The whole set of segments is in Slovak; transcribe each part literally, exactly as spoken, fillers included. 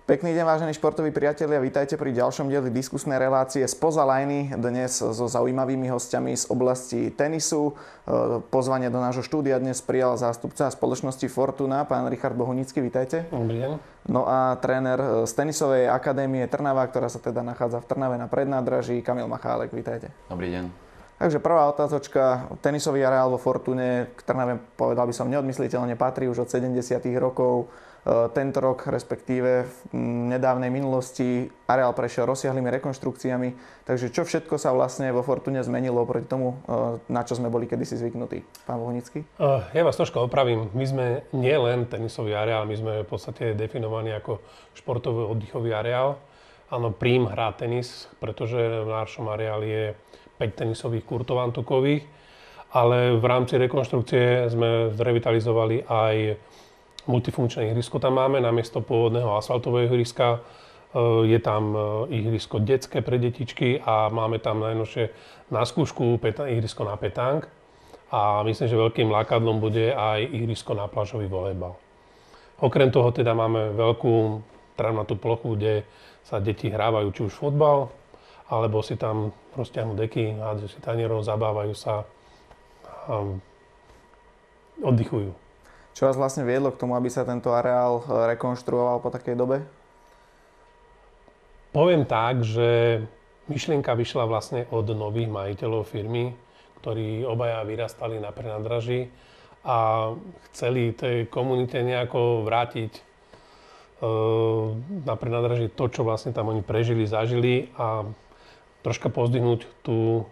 Pekný deň, vážení športoví priatelia, vítajte pri ďalšom dieli diskusnej relácie Spoza lajny, dnes so zaujímavými hostiami z oblasti tenisu. Pozvanie do nášho štúdia dnes prijal zástupca spoločnosti Fortuna, pán Richard Bohunický, vítajte. Dobrý deň. No a tréner z tenisovej akadémie Trnava, ktorá sa teda nachádza v Trnave na Prednádraží, Kamil Machálek, vítajte. Dobrý deň. Takže prvá otázočka, tenisový areál vo Fortune k Trnave, povedal by som, neodmysliteľne patrí už od sedemdesiatych rokov. Tento rok, respektíve v nedávnej minulosti, areál prešiel rozsiahlymi rekonštrukciami. Takže čo všetko sa vlastne vo Fortune zmenilo oproti tomu, na čo sme boli kedysi zvyknutí? Pán Bohunický? Ja vás troška opravím. My sme nie len tenisový areál, my sme v podstate definovaní ako športový oddychový areál. Áno, Prím hrá tenis, pretože v našom areáli je päť tenisových kurtov antukových, ale v rámci rekonštrukcie sme zrevitalizovali aj multifunkčné ihrisko tam máme, namiesto pôvodného asfaltového ihriska je tam ihrisko detské pre detičky a máme tam najnovšie na skúšku ihrisko na petánk a myslím, že veľkým lákadlom bude aj ihrisko na plážový volejbal. Okrem toho teda máme veľkú travnatú plochu, kde sa deti hrávajú či už futbal, alebo si tam rozťahnú deky, hádzajú si tanierov, zabávajú sa a oddychujú. Čo vás vlastne viedlo k tomu, aby sa tento areál rekonštruoval po takej dobe? Poviem tak, že myšlienka vyšla vlastne od nových majiteľov firmy, ktorí obaja vyrastali na Prednádraží a chceli tej komunite nejako vrátiť e, na Prednádraží to, čo vlastne tam oni prežili, zažili a troška pozdvihnúť tú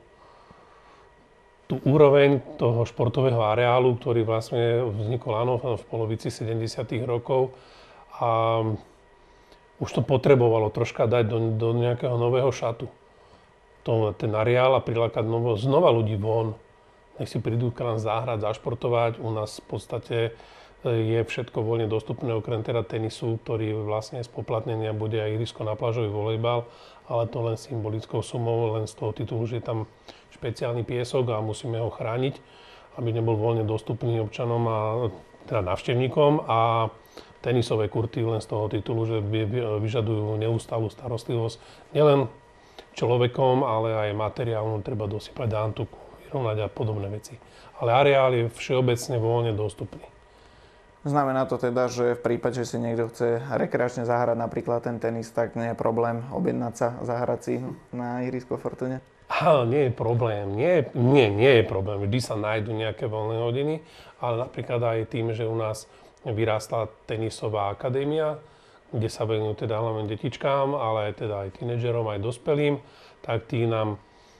tú úroveň toho športového areálu, ktorý vlastne vznikol áno, v polovici sedemdesiatych rokov a už to potrebovalo troška dať do, do nejakého nového šatu. To, ten areál a prilákať novo, znova ľudí von. Nech si prídu k nám zahrať, zašportovať. U nás v podstate je všetko voľne dostupné, okrem teda tenisu, ktorý vlastne z poplatnenia bude aj ihrisko na plážový volejbal, ale to len symbolickou sumou, len z toho titulu, že je tam špeciálny piesok a musíme ho chrániť, aby nebol voľne dostupný občanom a teda návštevníkom a tenisové kurty len z toho titulu, že vyžadujú neustálu starostlivosť nielen človekom, ale aj materiálom, treba dosypať antuku, vyrovnať a podobné veci. Ale areál je všeobecne voľne dostupný. Znamená to teda, že v prípade, že si niekto chce rekreačne zahrať napríklad ten tenis, tak nie je problém objednať sa, zahrať si na ihrisko Fortune? Á, nie je problém. Nie, nie, nie je problém. Vždy sa nájdú nejaké voľné hodiny, ale napríklad aj tým, že u nás vyrástla tenisová akadémia, kde sa venujú teda hlavne detičkám, ale aj teda aj tínedžerom, aj dospelým, tak tí nám,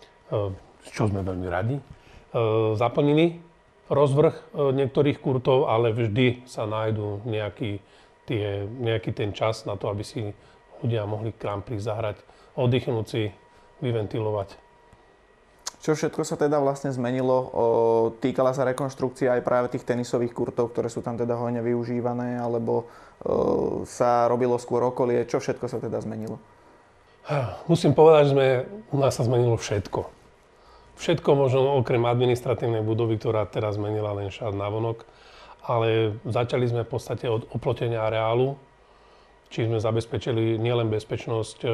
čo sme veľmi radi, zaplnili rozvrh niektorých kurtov, ale vždy sa nájdú nejaký, tie, nejaký ten čas na to, aby si ľudia mohli k nám prísť zahrať, oddychnúť si, vyventilovať. Čo všetko sa teda vlastne zmenilo? Týkala sa rekonštrukcia aj práve tých tenisových kurtov, ktoré sú tam teda hojne využívané, alebo sa robilo skôr okolie? Čo všetko sa teda zmenilo? Musím povedať, že sme, u nás sa zmenilo všetko. Všetko možno okrem administratívnej budovy, ktorá teraz zmenila len šat navonok, ale začali sme v podstate od oplotenia areálu, či sme zabezpečili nielen bezpečnosť e,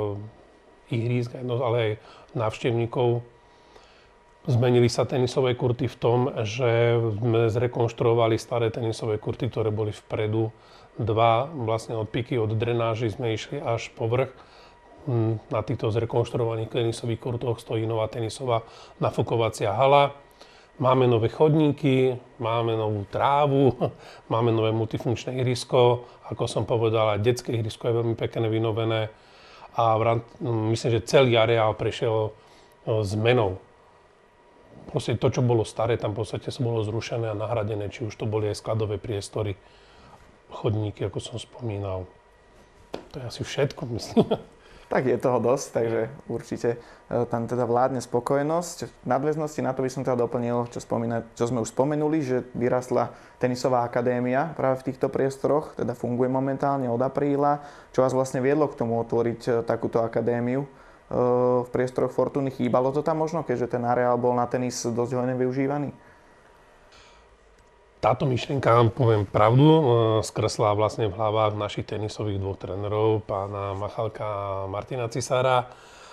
ihrísk, ale aj návštevníkov. Zmenili sa tenisové kurty v tom, že sme zrekonštruovali staré tenisové kurty, ktoré boli vpredu. Dva vlastne od piky, od drenáží sme išli až po vrch. Na týchto zrekonštruovaných tenisových kurtoch stojí nová tenisová nafukovacia hala. Máme nové chodníky, máme novú trávu, máme nové multifunkčné ihrisko. Ako som povedal, aj detské ihrisko je veľmi pekne vynovené. A myslím, že celý areál prešiel zmenou. Proste to, čo bolo staré, tam v podstate bolo zrušené a nahradené. Či už to boli aj skladové priestory, chodníky, ako som spomínal. To je asi všetko, myslím. Tak je toho dosť, takže určite tam teda vládne spokojnosť. V nadväznosti na to by som teda doplnil, čo, spomína, čo sme už spomenuli, že vyrastla tenisová akadémia práve v týchto priestoroch, teda funguje momentálne od apríla. Čo vás vlastne viedlo k tomu otvoriť takúto akadémiu v priestoroch Fortuny? Chýbalo to tam možno, keďže ten areál bol na tenis dosť hojne využívaný? Táto myšlienka, poviem pravdu, skreslá vlastne v hlavách našich tenisových dvoch trénerov, pána Machalka a Martina Cisára.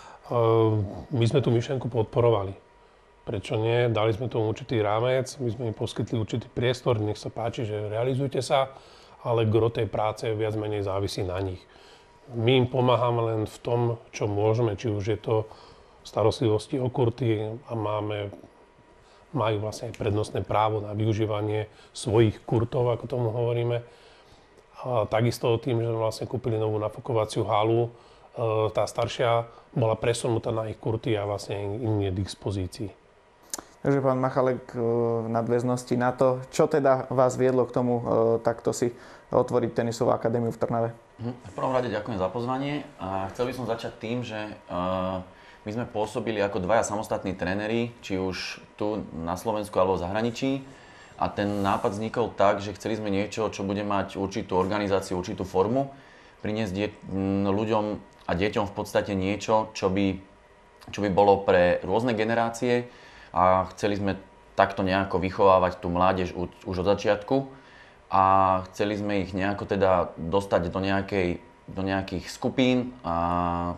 My sme tú myšlienku podporovali. Prečo nie? Dali sme tomu určitý rámec, my sme im poskytli určitý priestor, nech sa páči, že realizujte sa, ale gro tej práce viac menej závisí na nich. My im pomáhame len v tom, čo môžeme, či už je to starostlivosti o kurty a máme majú vlastne aj prednostné právo na využívanie svojich kurtov, ako tomu hovoríme. A takisto tým, že sme vlastne kúpili novú nafukovaciu halu, tá staršia bola presunutá na ich kurty a vlastne im je k dispozícii. Takže pán Machalek, v nadväznosti na to, čo teda vás viedlo k tomu takto si otvoriť tenisovú akadémiu v Trnave? V prvom rade ďakujem za pozvanie a chcel by som začať tým, že my sme pôsobili ako dvaja samostatní tréneri, či už tu na Slovensku alebo v zahraničí. A ten nápad vznikol tak, že chceli sme niečo, čo bude mať určitú organizáciu, určitú formu. Priniesť die- ľuďom a deťom v podstate niečo, čo by, čo by bolo pre rôzne generácie. A chceli sme takto nejako vychovávať tú mládež už od začiatku. A chceli sme ich nejako teda dostať do, nejakej, do nejakých skupín a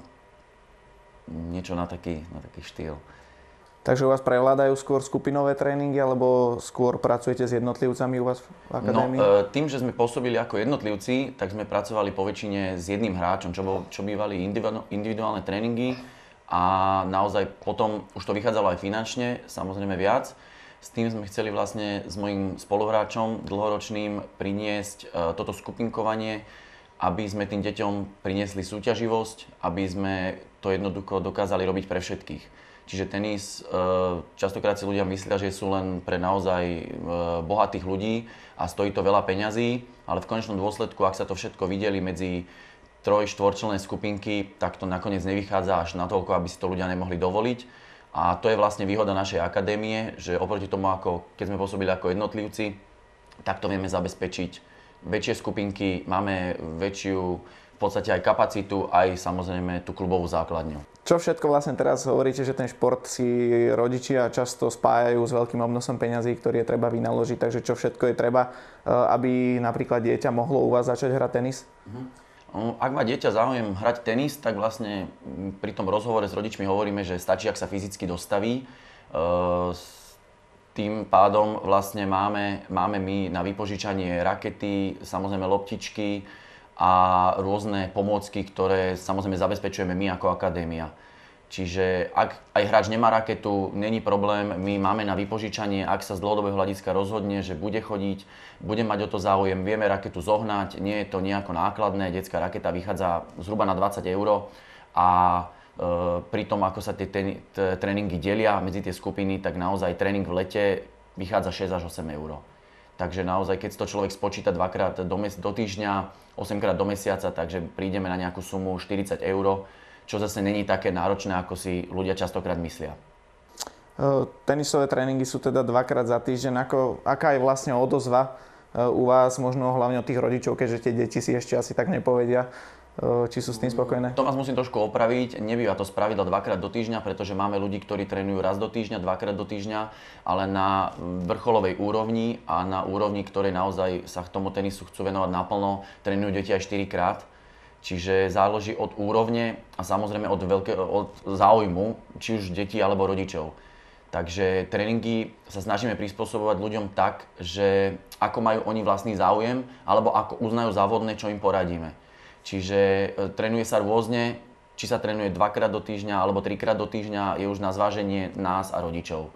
niečo na taký, na taký štýl. Takže u vás prevládajú skôr skupinové tréningy, alebo skôr pracujete s jednotlivcami u vás v akadémii? No, tým, že sme pôsobili ako jednotlivci, tak sme pracovali po väčšine s jedným hráčom, čo, bol, čo bývali individuálne tréningy a naozaj potom už to vychádzalo aj finančne, samozrejme viac. S tým sme chceli vlastne s mojím spoluhráčom dlhoročným priniesť toto skupinkovanie, aby sme tým deťom priniesli súťaživosť, aby sme to jednoducho dokázali robiť pre všetkých. Čiže tenis, častokrát si ľudia myslia, že sú len pre naozaj bohatých ľudí a stojí to veľa peňazí, ale v konečnom dôsledku, ak sa to všetko videli medzi troj, štvorčlenné skupinky, tak to nakoniec nevychádza až natoľko, aby si to ľudia nemohli dovoliť. A to je vlastne výhoda našej akadémie, že oproti tomu, ako keď sme pôsobili ako jednotlivci, tak to vieme zabezpečiť väčšie skupinky, máme väčšiu v podstate aj kapacitu, aj samozrejme tú klubovú základňu. Čo všetko vlastne teraz hovoríte, že ten šport si rodičia často spájajú s veľkým obnosom peňazí, ktorý je treba vynaložiť, takže čo všetko je treba, aby napríklad dieťa mohlo u vás začať hrať tenis? Uh-huh. Ak má dieťa záujem hrať tenis, tak vlastne pri tom rozhovore s rodičmi hovoríme, že stačí, ak sa fyzicky dostaví. Tým pádom vlastne máme, máme my na vypožičanie rakety, samozrejme loptičky a rôzne pomôcky, ktoré samozrejme zabezpečujeme my ako akadémia. Čiže ak aj hráč nemá raketu, není problém, my máme na vypožičanie, ak sa z dlhodobého hľadiska rozhodne, že bude chodiť, bude mať o to záujem, vieme raketu zohnať, nie je to nejako nákladné, detská raketa vychádza zhruba na dvadsať eur a pri tom, ako sa tie ten, t- tréningy delia medzi tie skupiny, tak naozaj tréning v lete vychádza šesť až osem eur. Takže naozaj, keď to človek spočíta dvakrát do, mes- do týždňa, osemkrát do mesiaca, takže prídeme na nejakú sumu štyridsať eur, čo zase není také náročné, ako si ľudia častokrát myslia. Tenisové tréningy sú teda dvakrát za týždeň. Ako, aká je vlastne odozva u vás, možno hlavne od tých rodičov, keďže tie deti si ešte asi tak nepovedia, či sú s tým spokojné? To vás musím trošku opraviť. Nebýva to spravidla dvakrát do týždňa, pretože máme ľudí, ktorí trénujú raz do týždňa, dvakrát do týždňa, ale na vrcholovej úrovni a na úrovni, ktorej naozaj sa k tomu tenisu chcú venovať naplno, trénujú deti aj štyrikrát. Čiže záleží od úrovne a samozrejme od, veľké, od záujmu, či už detí alebo rodičov. Takže tréningy sa snažíme prispôsobovať ľuďom tak, že ako majú oni vlastný záujem, alebo ako uznajú za vhodné, čo im poradíme. Čiže e, trénuje sa rôzne, či sa trénuje dvakrát do týždňa alebo trikrát do týždňa, je už na zváženie nás a rodičov.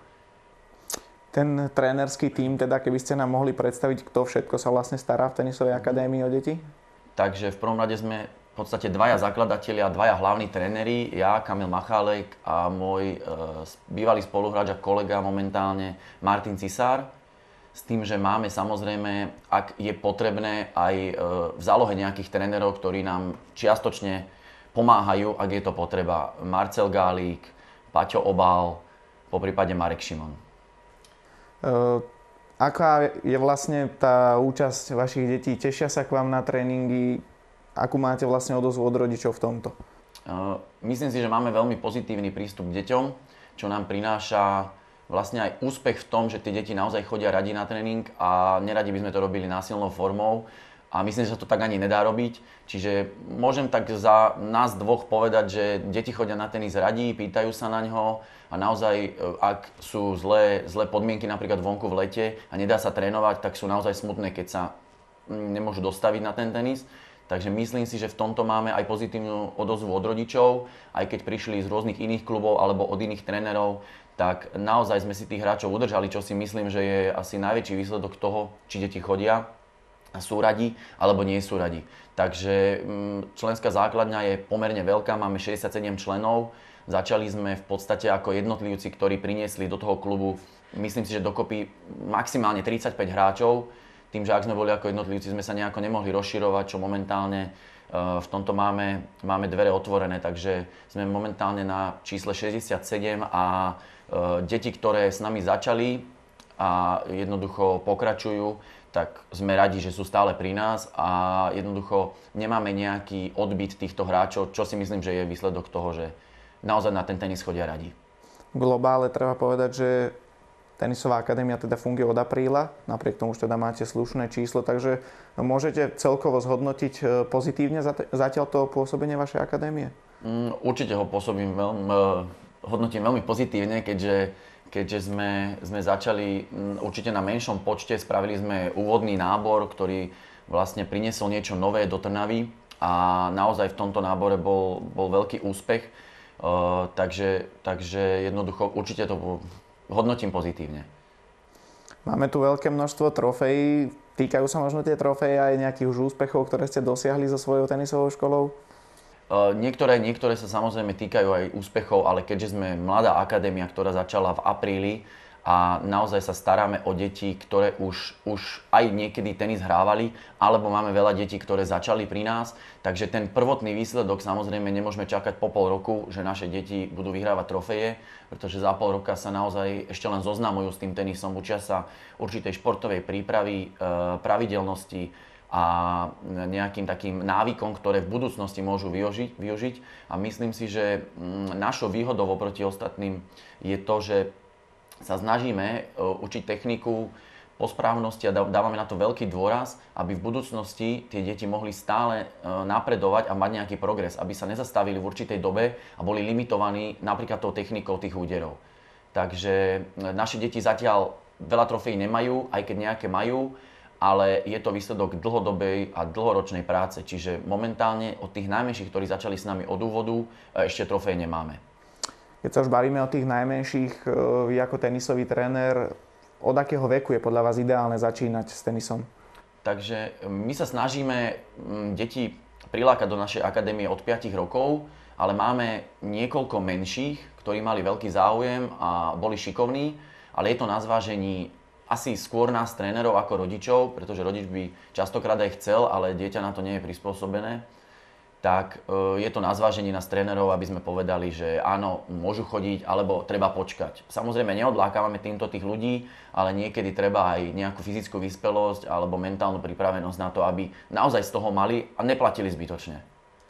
Ten trénerský tím, teda keby ste nám mohli predstaviť, kto všetko sa vlastne stará v tenisovej akadémii o deti? Takže v prvom rade sme v podstate dvaja zakladatelia, dvaja hlavní tréneri, ja, Kamil Machalek a môj e, bývalý spoluhráč a kolega momentálne Martin Cisár. S tým, že máme samozrejme, ak je potrebné, aj e, v zálohe nejakých trénerov, ktorí nám čiastočne pomáhajú, ak je to potreba. Marcel Gálík, Paťo Obal, poprípade Marek Šimon. E, aká je vlastne tá účasť vašich detí? Tešia sa k vám na tréningy? Akú máte vlastne odozvu od rodičov v tomto? Uh, myslím si, že máme veľmi pozitívny prístup k deťom, čo nám prináša vlastne aj úspech v tom, že tie deti naozaj chodia radi na tréning a neradi by sme to robili násilnou formou. A myslím, že sa to tak ani nedá robiť. Čiže môžem tak za nás dvoch povedať, že deti chodia na tenis radi, pýtajú sa na ňo a naozaj, ak sú zlé, zlé podmienky napríklad vonku v lete a nedá sa trénovať, tak sú naozaj smutné, keď sa nemôžu dostaviť na ten tenis. Takže myslím si, že v tomto máme aj pozitívnu odozvu od rodičov, aj keď prišli z rôznych iných klubov alebo od iných trénerov, tak naozaj sme si tých hráčov udržali, čo si myslím, že je asi najväčší výsledok toho, či deti chodia a sú radi, alebo nie sú radi. Takže členská základňa je pomerne veľká, máme šesťdesiatsedem členov. Začali sme v podstate ako jednotlivci, ktorí priniesli do toho klubu, myslím si, že dokopy maximálne tridsaťpäť hráčov. Tým, že ak sme boli ako jednotlivci, sme sa nejako nemohli rozširovať, čo momentálne v tomto máme, máme dvere otvorené. Takže sme momentálne na čísle šesťdesiatsedem a deti, ktoré s nami začali a jednoducho pokračujú, tak sme radi, že sú stále pri nás a jednoducho nemáme nejaký odbyt týchto hráčov, čo si myslím, že je výsledok toho, že naozaj na ten tenis chodia radi. V globále treba povedať, že tenisová akadémia teda funguje od apríla, napriek tomu, že teda máte slušné číslo, takže môžete celkovo zhodnotiť pozitívne zatiaľ to pôsobenie vašej akadémie? Mm, určite ho pôsobím veľmi, hodnotím veľmi pozitívne, keďže keďže sme, sme začali určite na menšom počte, spravili sme úvodný nábor, ktorý vlastne priniesol niečo nové do Trnavy a naozaj v tomto nábore bol, bol veľký úspech, uh, takže, takže jednoducho určite to hodnotím pozitívne. Máme tu veľké množstvo trofejí, týkajú sa možno tie trofeje aj nejakých už úspechov, ktoré ste dosiahli so svojou tenisovou školou? Niektoré, niektoré sa samozrejme týkajú aj úspechov, ale keďže sme mladá akadémia, ktorá začala v apríli a naozaj sa staráme o deti, ktoré už, už aj niekedy tenis hrávali, alebo máme veľa detí, ktoré začali pri nás, takže ten prvotný výsledok samozrejme nemôžeme čakať po pol roku, že naše deti budú vyhrávať trofeje, pretože za pol roka sa naozaj ešte len zoznamujú s tým tenisom, učia sa určitej športovej prípravy, pravidelnosti a nejakým takým návykom, ktoré v budúcnosti môžu využiť, využiť. A myslím si, že našou výhodou oproti ostatným je to, že sa snažíme učiť techniku po správnosti a dávame na to veľký dôraz, aby v budúcnosti tie deti mohli stále napredovať a mať nejaký progres, aby sa nezastavili v určitej dobe a boli limitovaní napríklad tou technikou tých úderov. Takže naše deti zatiaľ veľa trofejí nemajú, aj keď nejaké majú, ale je to výsledok dlhodobej a dlhoročnej práce. Čiže momentálne od tých najmenších, ktorí začali s nami od úvodu, ešte trofeje nemáme. Keď sa už bavíme o tých najmenších, vy ako tenisový tréner, od akého veku je podľa vás ideálne začínať s tenisom? Takže my sa snažíme deti prilákať do našej akadémie od päť rokov, ale máme niekoľko menších, ktorí mali veľký záujem a boli šikovní, ale je to na zvážení asi skôr nás trénerov ako rodičov, pretože rodič by častokrát aj chcel, ale dieťa na to nie je prispôsobené. Tak je to na zvážení nás trénerov, aby sme povedali, že áno, môžu chodiť, alebo treba počkať. Samozrejme neodlákávame týmto tých ľudí, ale niekedy treba aj nejakú fyzickú vyspelosť alebo mentálnu pripravenosť na to, aby naozaj z toho mali a neplatili zbytočne.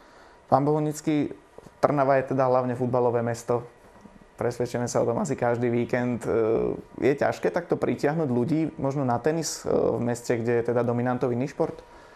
Pán Bohunický, Trnava je teda hlavne futbalové mesto. Presvedčíme sa o tom asi každý víkend. Je ťažké takto pritiahnuť ľudí možno na tenis v meste, kde je teda dominantou iný šport?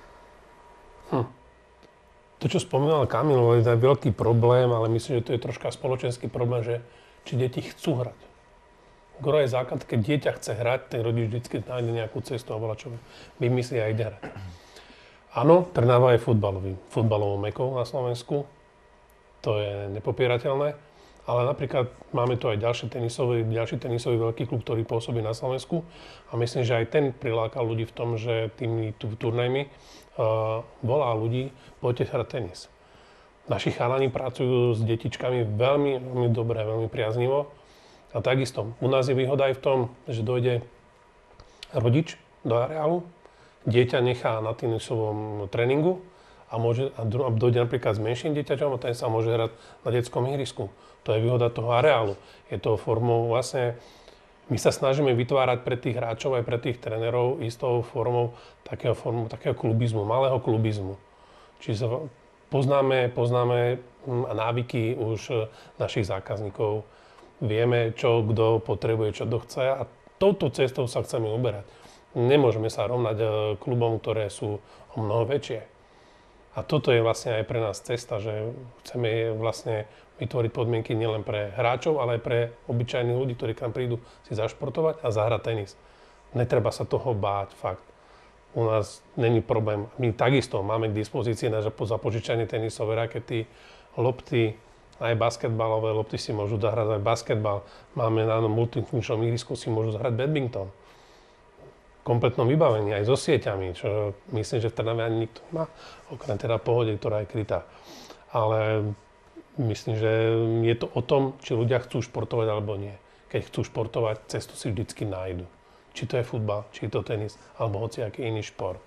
Hm. To, čo spomínal Kamil, je veľký problém, ale myslím, že to je troška spoločenský problém, že či deti chcú hrať. Gro je základ, keď dieťa chce hrať, ten rodič vždy nájde nejakú cestu a čo vymyslí a ide hrať. Áno, Trnava je futbalový, futbalovou mekou na Slovensku. To je nepopierateľné. Ale napríklad máme tu aj ďalší tenisový, ďalší tenisový veľký klub, ktorý pôsobí na Slovensku a myslím, že aj ten prilákal ľudí v tom, že tými turnajmi uh, volá ľudí, poďte hrať tenis. Naši chalani pracujú s detičkami veľmi, veľmi dobre, veľmi priaznivo a takisto u nás je výhoda aj v tom, že dojde rodič do areálu, dieťa nechá na tenisovom tréningu a, môže, a dojde napríklad s menším dieťaťom a ten sa môže hrať na detskom ihrisku. To je výhoda toho areálu. Je to formou vlastne, my sa snažíme vytvárať pre tých hráčov aj pre tých trénerov istou formou takého, formu, takého klubizmu, malého klubizmu. Čiže poznáme, poznáme návyky už našich zákazníkov. Vieme, čo kto potrebuje, čo kto chce a touto cestou sa chceme uberať. Nemôžeme sa rovnať klubom, ktoré sú o mnoho väčšie. A toto je vlastne aj pre nás cesta, že chceme vlastne vytvoriť podmienky nielen pre hráčov, ale aj pre obyčajných ľudí, ktorí k nám prídu si zašportovať a zahrať tenis. Netreba sa toho báť, fakt. U nás není problém. My takisto máme k dispozícii na zapožičanie tenisové rakety, lopty, aj basketbalové lopty si môžu zahrať aj basketbal. Máme na multifunkčnom ihrisku si môžu zahrať badminton. Kompletnom vybavení, aj so sieťami, čo myslím, že v Trnave ani nikto nemá, okrem teda Pohode, ktorá je krytá. Ale myslím, že je to o tom, či ľudia chcú športovať alebo nie. Keď chcú športovať, cestu si vždycky nájdu. Či to je futbal, či to tenis, alebo hociaký iný šport.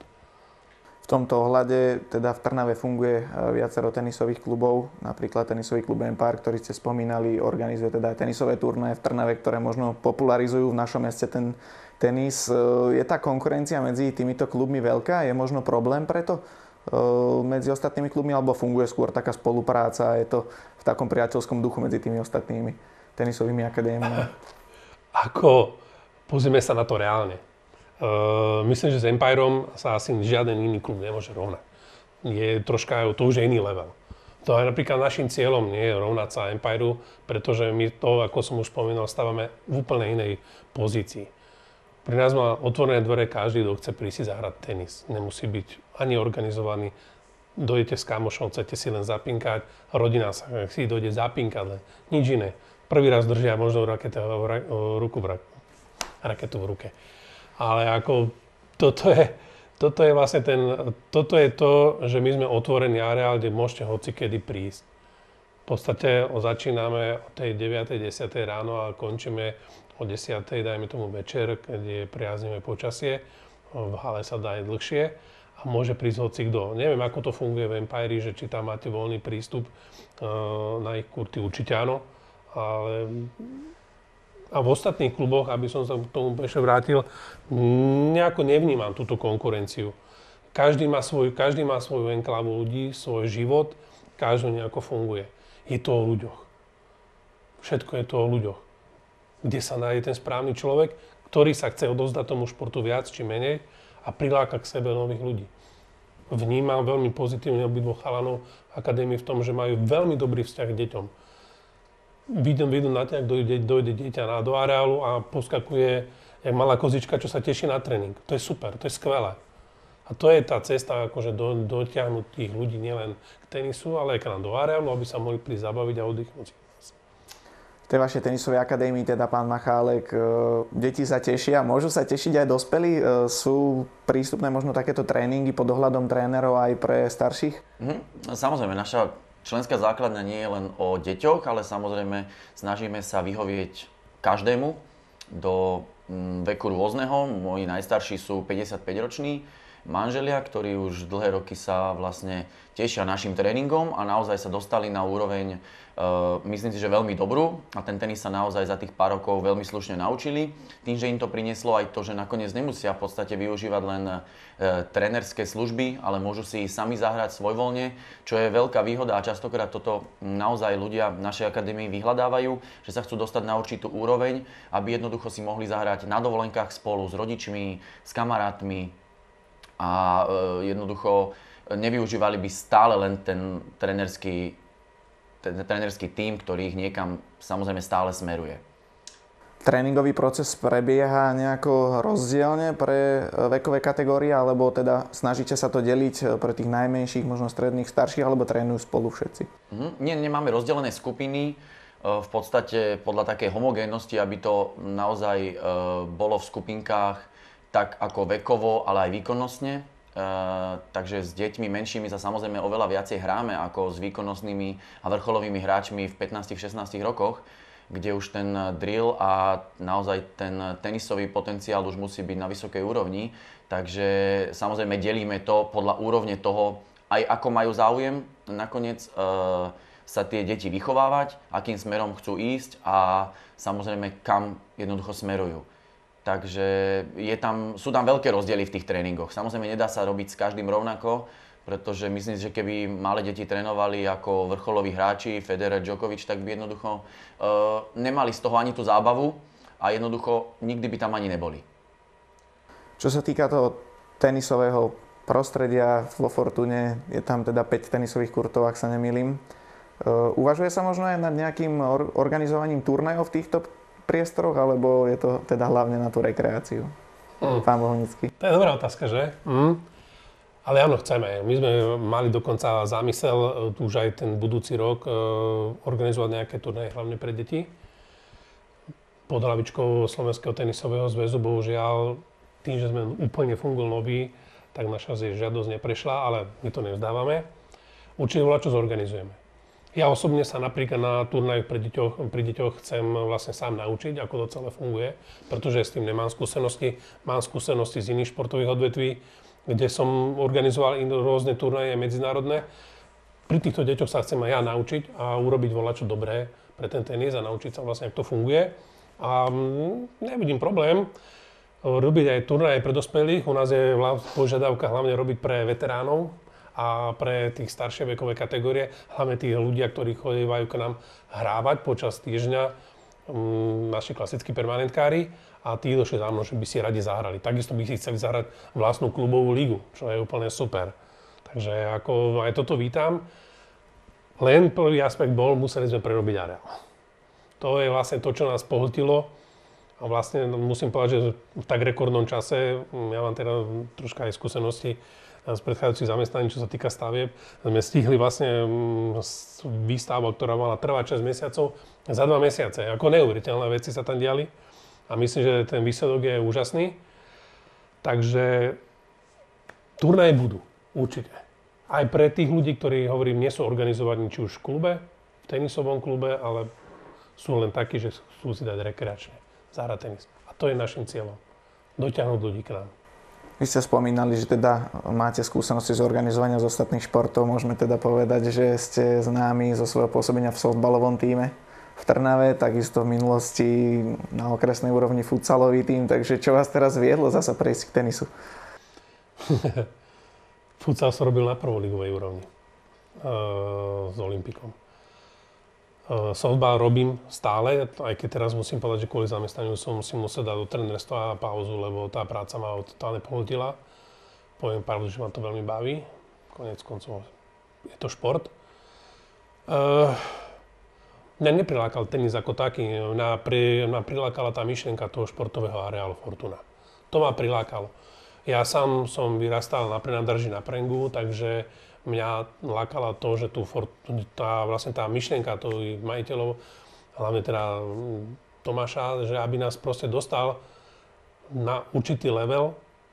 V tomto ohľade teda v Trnave funguje viacero tenisových klubov, napríklad tenisový klub Empire, ktorý ste spomínali, organizuje teda aj tenisové turnaje v Trnave, ktoré možno popularizujú v našom meste ten tenis. Je tá konkurencia medzi týmito klubmi veľká? Je možno problém preto medzi ostatnými klubmi, alebo funguje skôr taká spolupráca a je to v takom priateľskom duchu medzi tými ostatnými tenisovými akadémiami? Ako, pozrieme sa na to reálne. Uh, myslím, že s Empirom sa asi žiaden iný klub nemôže rovnať. Je troška, to už je iný level. To aj napríklad našim cieľom nie je rovnať sa Empiru, pretože my to, ako som už spomínal, stávame v úplne inej pozícii. Pri nás má otvorené dvere každý, kto chce prísť si zahrať tenis. Nemusí byť ani organizovaný. Dojdete s kamošom, chcete si len zapinkať, rodina sa si dojde zapinkať, len nič iné. Prvý raz držia možno raketu v ruku, raketu v ruke. Ale ako toto je, toto je vlastne ten, toto je to, že my sme otvorení areál, kde môžete hocikedy prísť. V podstate začíname od tej deviatej desiatej ráno a končíme o desiatej dajme tomu večer, keď je priaznivé počasie. V hale sa dá aj dlhšie a môže prísť hocikdo. Neviem, ako to funguje v Empire, že či tam máte voľný prístup na ich kurty, určite áno, ale a v ostatných kluboch, aby som sa k tomu ešte vrátil, nejako nevnímam túto konkurenciu. Každý má svoj, každý má svoju enklavu ľudí, svoj život, každý nejako funguje. Je to o ľuďoch. Všetko je to o ľuďoch. Kde sa nájde ten správny človek, ktorý sa chce odovzdať tomu športu viac či menej a priláka k sebe nových ľudí. Vnímam veľmi pozitívne obidvoch chalanov akadémie v tom, že majú veľmi dobrý vzťah k deťom. Vidím, vidím na to, ak dojde, dojde dieťa na, do areálu a poskakuje jak malá kozička, čo sa teší na tréning. To je super, to je skvelé. A to je tá cesta, akože do, dotiahnuť tých ľudí nielen k tenisu, ale aj k nám do areálu, aby sa mohli prísť zabaviť a oddychnúť. V tej vašej tenisovej akadémii, teda pán Machálek, deti sa tešia, môžu sa tešiť aj dospelí? Sú prístupné možno takéto tréningy pod ohľadom trénerov aj pre starších? Mhm. Samozrejme, naša členská základňa nie je len o deťoch, ale samozrejme snažíme sa vyhovieť každému do veku rôzneho. Moji najstarší sú päťdesiatpäťroční manželia, ktorí už dlhé roky sa vlastne tešia našim tréningom a naozaj sa dostali na úroveň, uh, myslím si, že veľmi dobrú a ten tenis sa naozaj za tých pár rokov veľmi slušne naučili. Tým, že im to prinieslo aj to, že nakoniec nemusia v podstate využívať len uh, trénerské služby, ale môžu si sami zahrať svojvoľne, čo je veľká výhoda a častokrát toto naozaj ľudia v našej akadémii vyhľadávajú, že sa chcú dostať na určitú úroveň, aby jednoducho si mohli zahrať na dovolenkách spolu s rodičmi, s kamarátmi a uh, jednoducho nevyužívali by stále len ten trénerský, ten trénerský tím, ktorý ich niekam samozrejme stále smeruje. Tréningový proces prebieha nejako rozdielne pre vekové kategórie, alebo teda snažíte sa to deliť pre tých najmenších, možno stredných, starších, alebo trénujú spolu všetci? Mhm. Nie, nemáme rozdelené skupiny, v podstate podľa takej homogénnosti, aby to naozaj bolo v skupinkách tak ako vekovo, ale aj výkonnostne. Uh, takže s deťmi menšími sa samozrejme oveľa viacej hráme ako s výkonnostnými a vrcholovými hráčmi v pätnástich šestnástich rokoch, kde už ten drill a naozaj ten tenisový potenciál už musí byť na vysokej úrovni. Takže samozrejme delíme to podľa úrovne toho, aj ako majú záujem nakoniec uh, sa tie deti vychovávať, akým smerom chcú ísť a samozrejme kam jednoducho smerujú. Takže je tam, sú tam veľké rozdiely v tých tréningoch. Samozrejme, nedá sa robiť s každým rovnako, pretože myslím si, že keby malé deti trénovali ako vrcholoví hráči, Federer, Djokovic, tak by jednoducho uh, nemali z toho ani tú zábavu a jednoducho nikdy by tam ani neboli. Čo sa týka toho tenisového prostredia vo Fortune, je tam teda päť tenisových kurtov, ak sa nemýlim. Uh, uvažuje sa možno aj nad nejakým or- organizovaním turnajov v týchto priestoroch, alebo je to teda hlavne na tú rekreáciu? Mm. Pán Bohunický. To je dobrá otázka, že? Mm. Ale áno, chceme. My sme mali dokonca zámysel už aj ten budúci rok e, organizovať nejaké turnaje, hlavne pre deti. Pod hlavičkou Slovenského tenisového zväzu, bohužiaľ, tým, že sme úplne fungovali noví, tak naša žiadosť neprešla, ale my to nevzdávame. Určite voľačo zorganizujeme. Ja osobne sa napríklad na turnajoch pri deťoch, pri deťoch chcem vlastne sám naučiť, ako to celé funguje, pretože s tým nemám skúsenosti. Mám skúsenosti z iných športových odvetví, kde som organizoval rôzne turnaje medzinárodné. Pri týchto deťoch sa chcem aj ja naučiť a urobiť voľačo dobré pre ten tenis a naučiť sa vlastne, ako to funguje. A nevidím problém robiť aj turnaje pre dospelých. U nás je požiadavka hlavne robiť pre veteránov a pre tých staršie vekové kategórie, hlavne tých ľudia, ktorí chodívajú k nám hrávať počas týždňa, um, naši klasickí permanentkári, a tí došli za mnou, že by si radi zahrali. Takisto by si chceli zahrať vlastnú klubovú ligu, čo je úplne super. Takže ako aj toto vítam. Len prvý aspekt bol, museli sme prerobiť areál. To je vlastne to, čo nás pohltilo. A vlastne musím povedať, že v tak rekordnom čase, ja mám teda troška aj skúsenosti z predchádzajúcich zamestnaní, čo sa týka stavieb, sme stihli vlastne výstavbu, ktorá mala trvať šesť mesiacov, za dva mesiace. Ako neuveriteľné veci sa tam diali. A myslím, že ten výsledok je úžasný. Takže turnaje budú, určite. Aj pre tých ľudí, ktorí, hovorím, nie sú organizovaní či už v klube, v tenisovom klube, ale sú len takí, že chcú si dať rekreačne, zahrať tenis. A to je našim cieľom. Dotiahnuť ľudí k nám. Vy ste spomínali, že teda máte skúsenosti z organizovania z ostatných športov. Môžeme teda povedať, že ste známi zo svojho pôsobenia v softballovom tíme v Trnave, takisto v minulosti na okresnej úrovni futsalový tím. Takže čo vás teraz viedlo zasa prejsť k tenisu? Futsal som robil na prvoligovej úrovni uh, s Olympikom. Uh, softball robím stále, aj keď teraz musím povedať, že kvôli zamestnaniu som si musel dať do trénerstva pauzu, lebo tá práca ma totálne pohltila. Poviem pravdu, že ma to veľmi baví. Koniec koncov je to šport. Uh, mňa neprilákal tenis ako taký. Mňa, pri, mňa prilákala tá myšlienka toho športového areálu Fortuna. To ma prilákalo. Ja sám som vyrastal na prenádraží na Prengu, takže mňa lákala to, že tu tá, vlastne tá myšlienka toho majiteľov, hlavne teda Tomáša, že aby nás proste dostal na určitý level,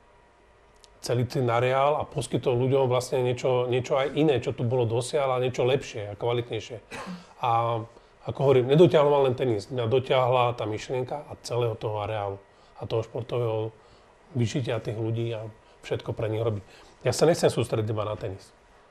celý ten areál a poskytol ľuďom vlastne niečo, niečo aj iné, čo tu bolo dosiaľ a niečo lepšie a kvalitnejšie. A ako hovorím, nedotiahol ma len tenis, mňa dotiahla tá myšlienka a celého toho areálu a toho športového vyžitia tých ľudí a všetko pre nich robiť. Ja sa nechcem sústrediť iba na tenis.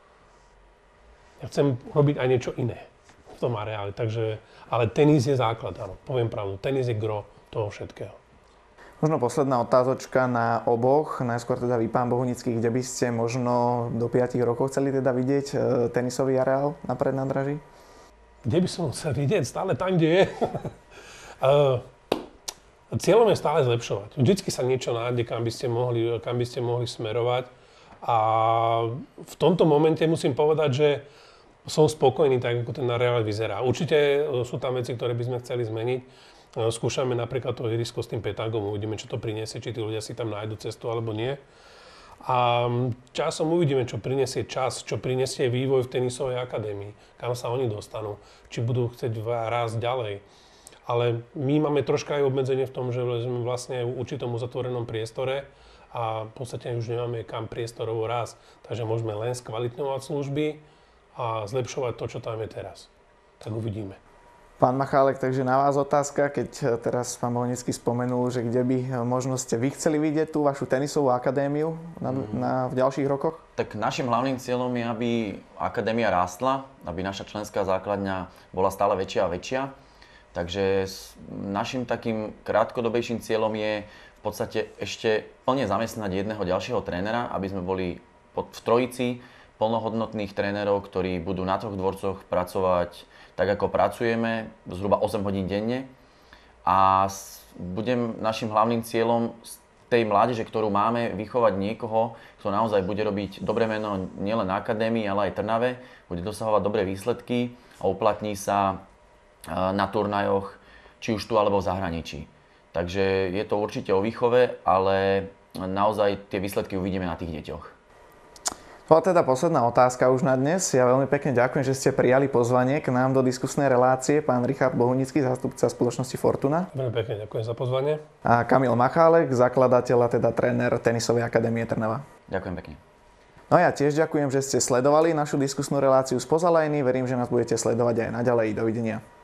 Ja chcem robiť aj niečo iné v tom areáli, takže, ale tenis je základ, áno, poviem pravdu, tenis je gro toho všetkého. Možno posledná otázočka na oboch, najskôr teda vy, pán Bohunický, kde by ste možno do piatich rokov chceli teda vidieť e, tenisový areál na prednádraží? Kde by som chcel vidieť? Stále tam, kde je. uh, cieľom je stále zlepšovať. Vždycky sa niečo nájde, kam by ste mohli, kam by ste mohli smerovať. A v tomto momente musím povedať, že som spokojný tak, ako ten areál vyzerá. Určite sú tam veci, ktoré by sme chceli zmeniť. Skúšame napríklad to ihrisko s tým Petagom, uvidíme, čo to prinesie, či tí ľudia si tam nájdu cestu alebo nie. A časom uvidíme, čo prinesie čas, čo prinesie vývoj v tenisovej akadémii, kam sa oni dostanú, či budú chcieť rásť ďalej. Ale my máme troška aj obmedzenie v tom, že sme vlastne v určitom uzatvorenom priestore a v podstate už nemáme kam priestorovo rásť. Takže môžeme len skvalitňovať služby a zlepšovať to, čo tam je teraz. Tak uvidíme. Pán Machálek, takže na vás otázka, keď teraz pán Bohunický spomenul, že kde by možno ste vy chceli vidieť tú vašu tenisovú akadémiu na, na, v ďalších rokoch? Tak našim hlavným cieľom je, aby akadémia rástla, aby naša členská základňa bola stále väčšia a väčšia. Takže našim takým krátkodobejším cieľom je v podstate ešte plne zamestnať jedného ďalšieho trénera, aby sme boli pod, v trojici plnohodnotných trénerov, ktorí budú na troch dvorcoch pracovať tak, ako pracujeme, zhruba osem hodín denne. A budem našim hlavným cieľom z tej mládeže, ktorú máme, vychovať niekoho, kto naozaj bude robiť dobré meno nielen na akadémii, ale aj Trnave, bude dosahovať dobré výsledky a uplatní sa na turnajoch, či už tu alebo v zahraničí. Takže je to určite o výchove, ale naozaj tie výsledky uvidíme na tých deťoch. To bola teda posledná otázka už na dnes. Ja veľmi pekne ďakujem, že ste prijali pozvanie k nám do diskusnej relácie. Pán Richard Bohunický, zástupca spoločnosti Fortuna. Veľmi pekne ďakujem za pozvanie. A Kamil Machálek, zakladateľ a teda tréner Tenisovej akadémie Trnava. Ďakujem pekne. No ja tiež ďakujem, že ste sledovali našu diskusnú reláciu z Pozalajny. Verím, že nás budete sledovať aj naďalej. Dovidenia.